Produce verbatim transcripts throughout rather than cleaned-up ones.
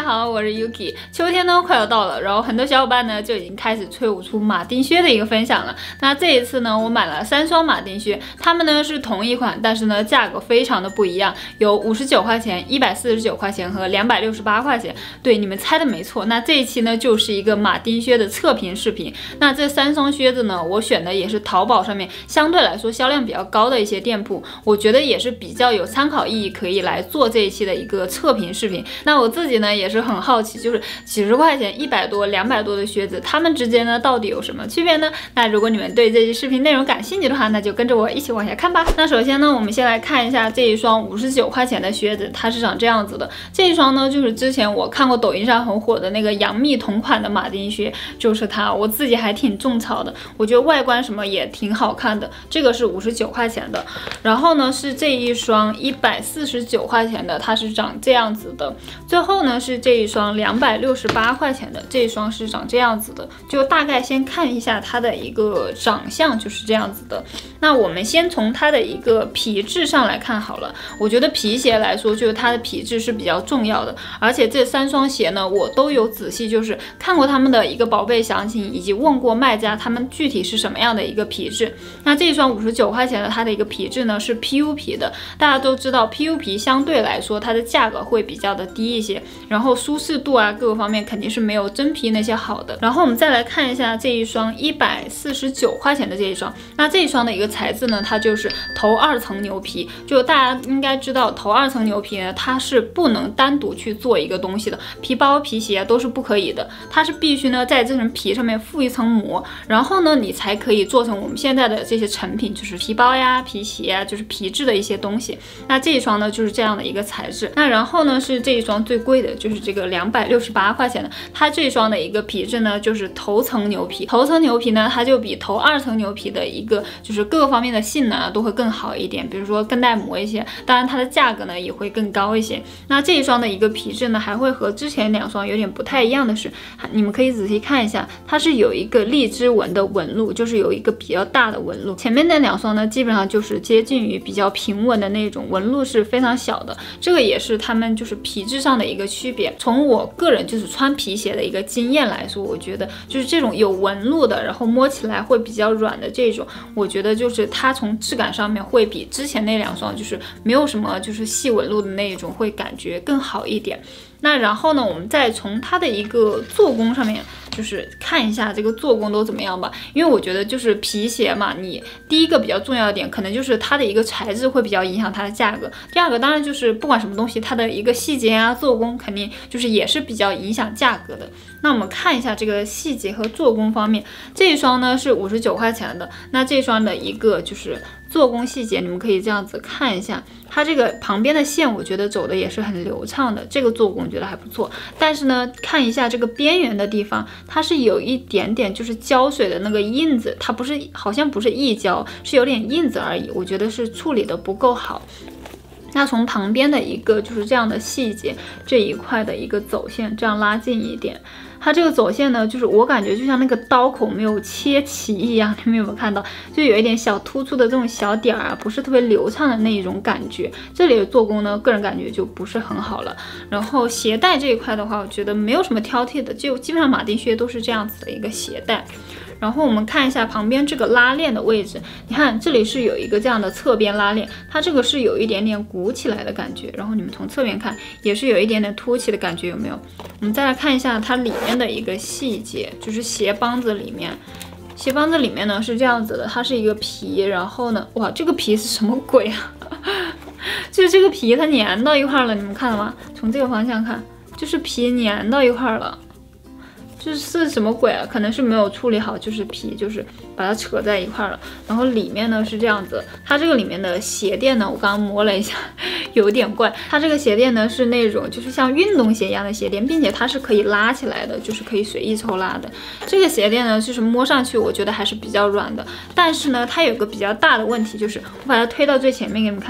好，我是 Yuki。秋天呢快要到了，然后很多小伙伴呢就已经开始催我出马丁靴的一个分享了。那这一次呢，我买了三双马丁靴，它们呢是同一款，但是呢价格非常的不一样，有五十九块钱、一百四十九块钱和两百六十八块钱。对，你们猜的没错，那这一期呢就是一个马丁靴的测评视频。那这三双靴子呢，我选的也是淘宝上面相对来说销量比较高的一些店铺，我觉得也是比较有参考意义，可以来做这一期的一个测评视频。那我自己呢也是很好奇，就是几十块钱、一百多、两百多的靴子，它们之间呢到底有什么区别呢？那如果你们对这期视频内容感兴趣的话，那就跟着我一起往下看吧。那首先呢，我们先来看一下这一双五十九块钱的靴子，它是长这样子的。这一双呢，就是之前我看过抖音上很火的那个杨幂同款的马丁靴，就是它。我自己还挺种草的，我觉得外观什么也挺好看的。这个是五十九块钱的，然后呢是这一双一百四十九块钱的，它是长这样子的。最后呢是这一双两百六十八块钱的，这一双是长这样子的。就大概先看一下它的一个长相，就是这样子的。那我们先从它的一个皮质上来看好了。我觉得皮鞋来说，就是它的皮质是比较重要的，而且这三双鞋呢，我都有仔细就是看过他们的一个宝贝详情，以及问过卖家他们具体是什么样的一个皮质。那这一双五十九块钱的，它的一个皮质呢是 P U 皮的。大家都知道 P U 皮相对来说它的价格会比较的低一些，然后舒适度啊各个方面肯定是没有真皮那些好的。然后我们再来看一下这一双一百四十九块钱的这一双，那这一双的一个材质呢，它就是头二层牛皮。就大家应该知道，头二层牛皮呢，它是不能单独去做一个东西的，皮包、皮鞋都是不可以的，它是必须呢在这层皮上面附一层膜，然后呢你才可以做成我们现在的这些成品，就是皮包呀、皮鞋啊，就是皮质的一些东西。那这一双呢就是这样的一个材质。那然后呢是这一双最贵的，就是这个两百六十八块钱的，它这一双的一个皮质呢就是头层牛皮。头层牛皮呢，它就比头二层牛皮的一个就是各个方面的性能啊都会更好一点，比如说更耐磨一些，当然它的价格呢也会更高一些。那这一双的一个皮质呢，还会和之前两双有点不太一样的是，你们可以仔细看一下，它是有一个荔枝纹的纹路，就是有一个比较大的纹路。前面那两双呢，基本上就是接近于比较平稳的那种，纹路是非常小的。这个也是他们就是皮质上的一个区别。从我个人就是穿皮鞋的一个经验来说，我觉得就是这种有纹路的，然后摸起来会比较软的这种，我觉得就是它从质感上面会比之前那两双就是没有什么就是细纹路的那种会感觉更好一点。那然后呢，我们再从它的一个做工上面就是看一下这个做工都怎么样吧。因为我觉得就是皮鞋嘛，你第一个比较重要的点可能就是它的一个材质会比较影响它的价格，第二个当然就是不管什么东西它的一个细节啊做工肯定就是也是比较影响价格的。那我们看一下这个细节和做工方面，这一双呢是五十九块钱的，那这双的一个就是做工细节，你们可以这样子看一下，它这个旁边的线我觉得走的也是很流畅的，这个做工我觉得还不错。但是呢，看一下这个边缘的地方，它是有一点点就是胶水的那个印子，它不是好像不是溢胶，是有点印子而已，我觉得是处理的不够好。那从旁边的一个就是这样的细节，这一块的一个走线这样拉近一点，它这个走线呢，就是我感觉就像那个刀口没有切齐一样，你们有没有看到？就有一点小突出的这种小点儿啊，不是特别流畅的那一种感觉。这里的做工呢，个人感觉就不是很好了。然后鞋带这一块的话，我觉得没有什么挑剔的，就基本上马丁靴都是这样子的一个鞋带。然后我们看一下旁边这个拉链的位置，你看这里是有一个这样的侧边拉链，它这个是有一点点鼓起来的感觉，然后你们从侧面看也是有一点点凸起的感觉，有没有？我们再来看一下它里面的一个细节，就是鞋帮子里面。鞋帮子里面呢是这样子的，它是一个皮，然后呢，哇，这个皮是什么鬼啊？就是这个皮它粘到一块了，你们看了吗？从这个方向看，就是皮粘到一块了。这是什么鬼啊？可能是没有处理好，就是皮就是把它扯在一块了。然后里面呢是这样子，它这个里面的鞋垫呢，我刚刚摸了一下，有点怪。它这个鞋垫呢是那种就是像运动鞋一样的鞋垫，并且它是可以拉起来的，就是可以随意抽拉的。这个鞋垫呢，就是摸上去我觉得还是比较软的，但是呢，它有个比较大的问题，就是我把它推到最前面给你们看一下，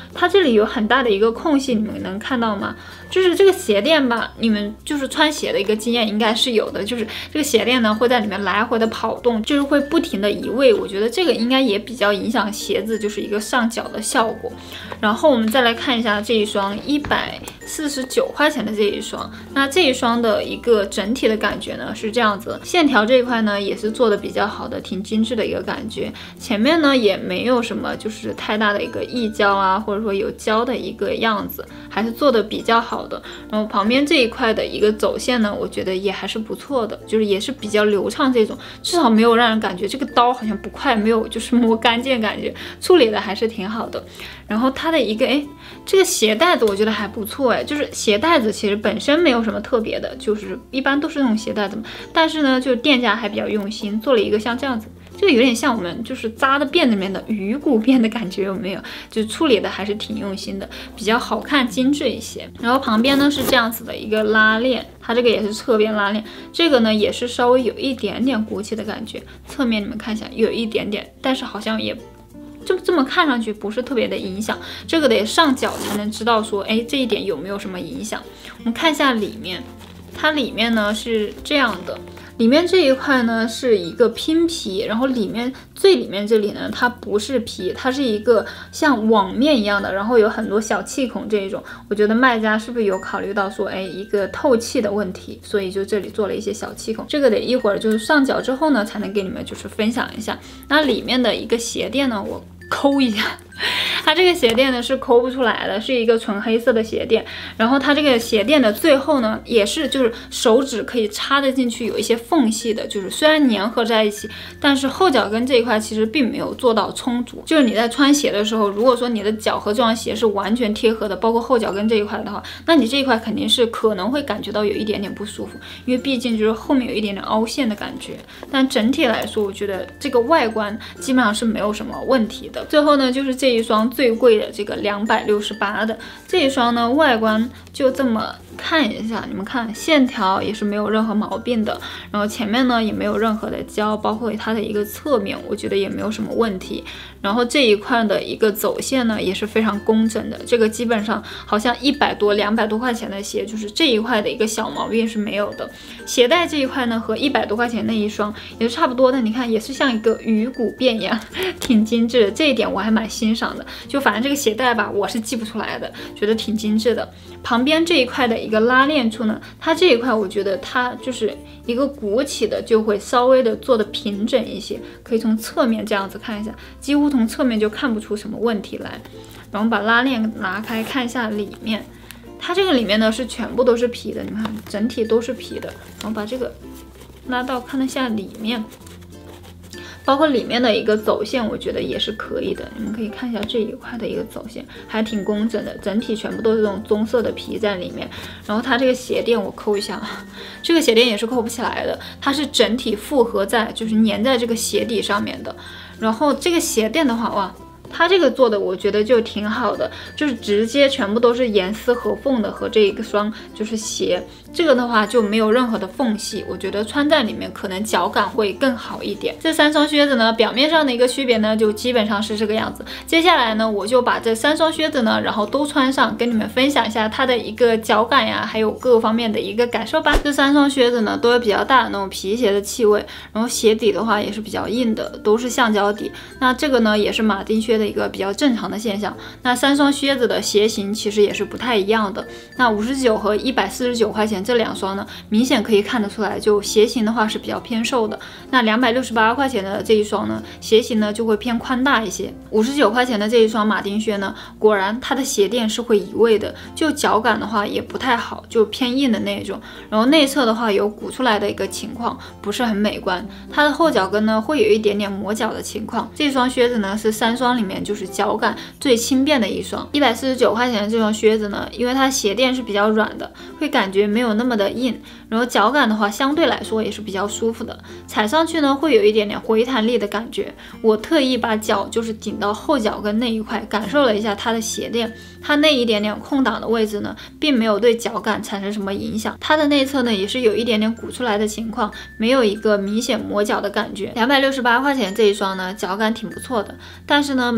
它这里有很大的一个空隙，你们能看到吗？就是这个鞋垫吧，你们就是穿鞋的一个经验应该是有的，就是这个鞋垫呢会在里面来回的跑动，就是会不停的移位，我觉得这个应该也比较影响鞋子就是一个上脚的效果。然后我们再来看一下这一双一百四十九块钱的这一双，那这一双的一个整体的感觉呢是这样子，线条这一块呢也是做的比较好的，挺精致的一个感觉，前面呢也没有什么就是太大的一个溢胶啊，或者说有胶的一个样子，还是做的比较好的。然后旁边这一块的一个走线呢，我觉得也还是不错的，就是也是比较流畅这种，至少没有让人感觉这个刀好像不快，没有就是磨干净感觉，处理的还是挺好的。然后它的一个哎，这个鞋带子我觉得还不错哎，就是鞋带子其实本身没有什么特别的，就是一般都是那种鞋带子嘛，但是呢，就是店家还比较用心，做了一个像这样子。这个有点像我们就是扎的辫子里面的鱼骨辫的感觉，有没有？就处理的还是挺用心的，比较好看精致一些。然后旁边呢是这样子的一个拉链，它这个也是侧边拉链，这个呢也是稍微有一点点鼓起的感觉，侧面你们看一下有一点点，但是好像也这这么看上去不是特别的影响，这个得上脚才能知道说，哎，这一点有没有什么影响？我们看一下里面，它里面呢是这样的。里面这一块呢是一个拼皮，然后里面最里面这里呢它不是皮，它是一个像网面一样的，然后有很多小气孔这一种，我觉得卖家是不是有考虑到说，哎，一个透气的问题，所以就这里做了一些小气孔，这个得一会儿就是上脚之后呢才能给你们就是分享一下。那里面的一个鞋垫呢，我抠一下。它这个鞋垫呢是抠不出来的，是一个纯黑色的鞋垫，然后它这个鞋垫的最后呢也是就是手指可以插得进去，有一些缝隙的，就是虽然粘合在一起，但是后脚跟这一块其实并没有做到充足。就是你在穿鞋的时候，如果说你的脚和这双鞋是完全贴合的，包括后脚跟这一块的话，那你这一块肯定是可能会感觉到有一点点不舒服，因为毕竟就是后面有一点点凹陷的感觉。但整体来说，我觉得这个外观基本上是没有什么问题的。最后呢，就是这一双最贵的这个两百六十八的这一双呢，外观就这么看一下，你们看线条也是没有任何毛病的，然后前面呢也没有任何的胶，包括它的一个侧面，我觉得也没有什么问题。然后这一块的一个走线呢也是非常工整的，这个基本上好像一百多、两百多块钱的鞋，就是这一块的一个小毛病是没有的。鞋带这一块呢和一百多块钱那一双也是差不多的，你看也是像一个鱼骨辫一样，挺精致的，这一点我还蛮欣赏的。就反正这个鞋带吧，我是记不出来的，觉得挺精致的。旁边这一块的一个拉链处呢，它这一块我觉得它就是一个鼓起的，就会稍微的做的平整一些，可以从侧面这样子看一下，几乎从侧面就看不出什么问题来。然后把拉链拿开看一下里面，它这个里面呢是全部都是皮的，你们看整体都是皮的。然后把这个拉到看一下里面，包括里面的一个走线，我觉得也是可以的。你们可以看一下这一块的一个走线，还挺工整的，整体全部都是这种棕色的皮在里面。然后它这个鞋垫我抠一下，这个鞋垫也是抠不起来的，它是整体复合在，就是粘在这个鞋底上面的。然后这个鞋垫的话，哇，它这个做的我觉得就挺好的，就是直接全部都是严丝合缝的，和这一个双就是鞋，这个的话就没有任何的缝隙，我觉得穿在里面可能脚感会更好一点。这三双靴子呢，表面上的一个区别呢，就基本上是这个样子。接下来呢，我就把这三双靴子呢，然后都穿上，跟你们分享一下它的一个脚感呀，还有各方面的一个感受吧。这三双靴子呢，都有比较大的那种皮鞋的气味，然后鞋底的话也是比较硬的，都是橡胶底。那这个呢，也是马丁靴的一个比较正常的现象。那三双靴子的鞋型其实也是不太一样的。那五十九和一百四十九块钱这两双呢，明显可以看得出来，就鞋型的话是比较偏瘦的。那两百六十八块钱的这一双呢，鞋型呢就会偏宽大一些。五十九块钱的这一双马丁靴呢，果然它的鞋垫是会移位的，就脚感的话也不太好，就偏硬的那种。然后内侧的话有鼓出来的一个情况，不是很美观。它的后脚跟呢会有一点点磨脚的情况。这双靴子呢是三双里面就是脚感最轻便的一双。一百四十九块钱的这双靴子呢，因为它鞋垫是比较软的，会感觉没有那么的硬，然后脚感的话相对来说也是比较舒服的，踩上去呢会有一点点回弹力的感觉。我特意把脚就是顶到后脚跟那一块，感受了一下它的鞋垫，它那一点点空档的位置呢，并没有对脚感产生什么影响。它的内侧呢也是有一点点鼓出来的情况，没有一个明显磨脚的感觉。两百六十八块钱这一双呢，脚感挺不错的，但是呢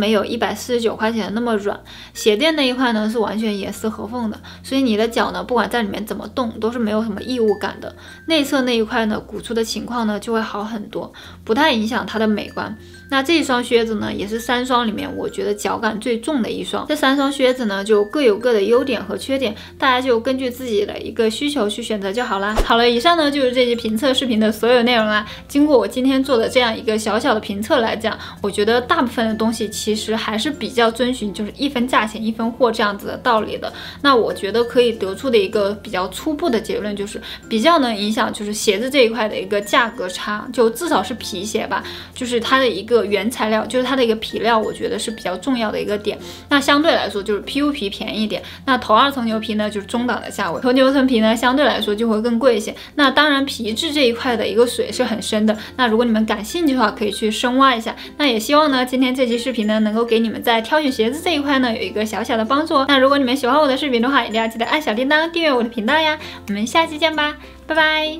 没有一百四十九块钱的那么软，鞋垫那一块呢是完全严丝合缝的，所以你的脚呢不管在里面怎么动都是没有什么异物感的。内侧那一块呢鼓出的情况呢就会好很多，不太影响它的美观。那这一双靴子呢也是三双里面我觉得脚感最重的一双。这三双靴子呢就各有各的优点和缺点，大家就根据自己的一个需求去选择就好啦。好了，以上呢就是这期评测视频的所有内容啦。经过我今天做的这样一个小小的评测来讲，我觉得大部分的东西其实还是比较遵循就是一分价钱一分货这样子的道理的。那我觉得可以得出的一个比较初步的结论就是比较能影响就是鞋子这一块的一个价格差，就至少是皮鞋吧，就是它的一个原材料，就是它的一个皮料，我觉得是比较重要的一个点。那相对来说就是 P U 皮便宜一点，那头二层牛皮呢就是中档的价位，头牛层皮呢相对来说就会更贵一些。那当然皮质这一块的一个水是很深的，那如果你们感兴趣的话可以去深挖一下。那也希望呢今天这期视频呢能够给你们在挑选鞋子这一块呢有一个小小的帮助哦。那如果你们喜欢我的视频的话，一定要记得按小铃铛订阅我的频道呀。我们下期见吧，拜拜。